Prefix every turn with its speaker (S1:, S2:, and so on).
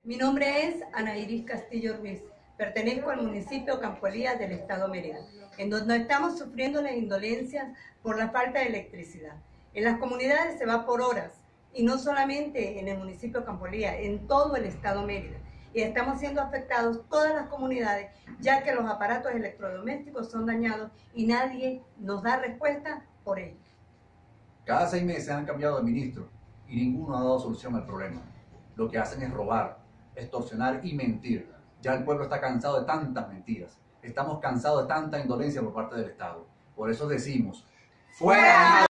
S1: Mi nombre es Ana Iris Castillo Ruiz. Pertenezco al municipio Campo Elías del estado Mérida, en donde estamos sufriendo las indolencias por la falta de electricidad. En las comunidades se va por horas, y no solamente en el municipio Campo Elías, en todo el estado Mérida. Y estamos siendo afectados todas las comunidades, ya que los aparatos electrodomésticos son dañados y nadie nos da respuesta por ello.
S2: Cada 6 meses han cambiado de ministro y ninguno ha dado solución al problema. Lo que hacen es robar, extorsionar y mentir. Ya el pueblo está cansado de tantas mentiras. Estamos cansados de tanta indolencia por parte del Estado. Por eso decimos, ¡fuera!